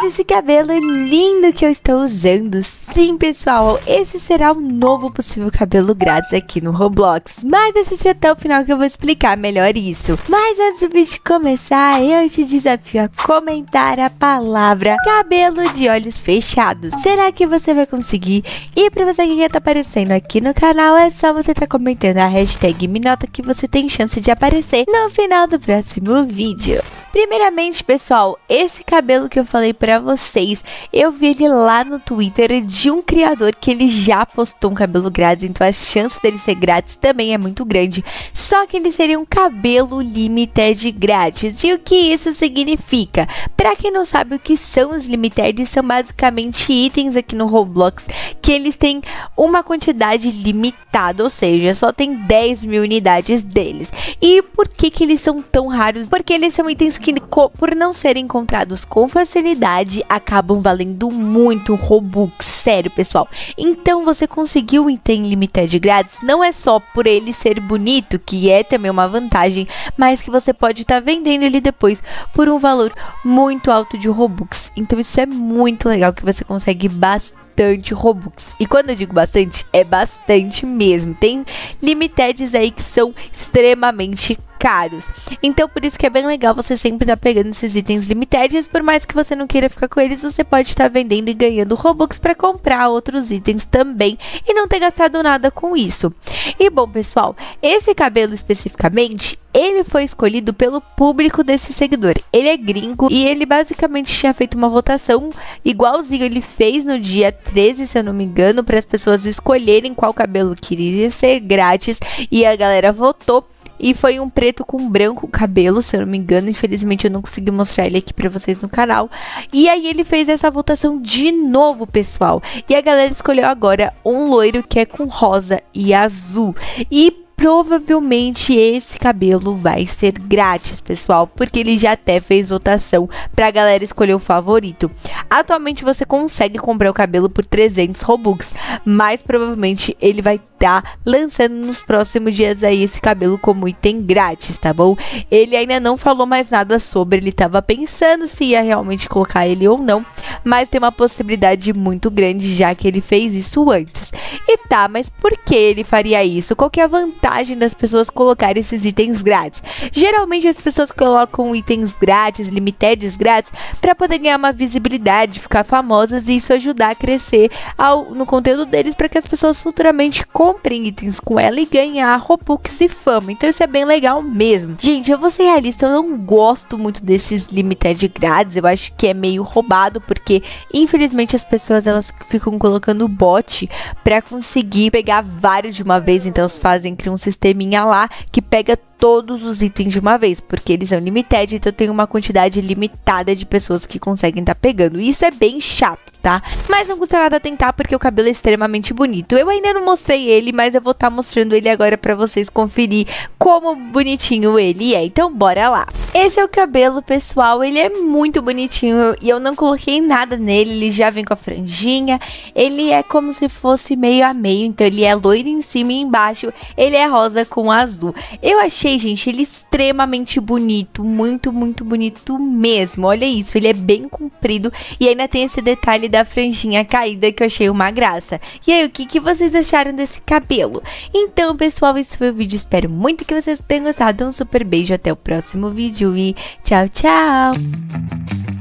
esse cabelo lindo que eu estou usando? Sim, pessoal, esse será o novo possível cabelo grátis aqui no Roblox. Mas assiste até o final que eu vou explicar melhor isso. Mas antes do vídeo começar, eu te desafio a comentar a palavra cabelo de olhos fechados. Será que você vai conseguir? E pra você que tá aparecendo aqui no canal, é só você tá comentando a hashtag Minota que você tem chance de aparecer no final do próximo vídeo. Primeiramente, pessoal, esse cabelo que eu falei pra vocês, eu vi ele lá no Twitter de um criador que ele já postou um cabelo grátis, então a chance dele ser grátis também é muito grande. Só que ele seria um cabelo limited grátis. E o que isso significa? Pra quem não sabe o que são os limited, são basicamente itens aqui no Roblox que eles têm uma quantidade limitada, ou seja, só tem 10 mil unidades deles. E por que eles são tão raros? Porque eles são itens que, por não serem encontrados com facilidade, acabam valendo muito Robux, sério, pessoal. Então, você conseguiu um item limited grátis, não é só por ele ser bonito, que é também uma vantagem, mas que você pode estar vendendo ele depois por um valor muito alto de Robux. Então, isso é muito legal, que você consegue bastante Robux. E quando eu digo bastante, é bastante mesmo. Tem limiteds aí que são extremamente caros. Então, por isso que é bem legal você sempre estar pegando esses itens limitados. Por mais que você não queira ficar com eles, você pode estar vendendo e ganhando Robux para comprar outros itens também e não ter gastado nada com isso. E bom, pessoal, esse cabelo especificamente, ele foi escolhido pelo público desse seguidor. Ele é gringo e ele basicamente tinha feito uma votação igualzinho ele fez no dia 13, se eu não me engano, para as pessoas escolherem qual cabelo queria ser grátis, e a galera votou. E foi um preto com branco cabelo, se eu não me engano. Infelizmente eu não consegui mostrar ele aqui pra vocês no canal. E aí ele fez essa votação de novo, pessoal. E a galera escolheu agora um loiro que é com rosa e azul. E provavelmente esse cabelo vai ser grátis, pessoal, porque ele já até fez votação pra galera escolher o favorito. Atualmente você consegue comprar o cabelo por 300 Robux, mas provavelmente ele vai estar lançando nos próximos dias aí esse cabelo como item grátis, tá bom? Ele ainda não falou mais nada sobre, ele tava pensando se ia realmente colocar ele ou não, mas tem uma possibilidade muito grande já que ele fez isso antes. E tá, mas por que ele faria isso? Qual que é a vantagem das pessoas colocarem esses itens grátis? Geralmente as pessoas colocam itens grátis, limitados grátis, para poder ganhar uma visibilidade, ficar famosas e isso ajudar a crescer no conteúdo deles, para que as pessoas futuramente comprem itens com ela e ganhar Robux e fama. Então isso é bem legal mesmo. Gente, eu vou ser realista, eu não gosto muito desses limited grátis, eu acho que é meio roubado, porque infelizmente as pessoas elas ficam colocando bot para conseguir pegar vários de uma vez, então elas criam um sisteminha lá que pega todos os itens de uma vez, porque eles são limited, então tem uma quantidade limitada de pessoas que conseguem estar pegando. E isso é bem chato, tá? Mas não custa nada tentar, porque o cabelo é extremamente bonito. Eu ainda não mostrei ele, mas eu vou estar mostrando ele agora pra vocês conferir como bonitinho ele é. Então bora lá. Esse é o cabelo, pessoal, ele é muito bonitinho e eu não coloquei nada nele, ele já vem com a franjinha. Ele é como se fosse meio a meio, então ele é loiro em cima e embaixo ele é rosa com azul. Eu achei, gente, ele extremamente bonito, muito bonito mesmo. Olha isso, ele é bem comprido e ainda tem esse detalhe da franjinha caída que eu achei uma graça. E aí, o que vocês acharam desse cabelo? Então, pessoal, esse foi o vídeo, espero muito que vocês tenham gostado. Um super beijo, até o próximo vídeo e tchau, tchau!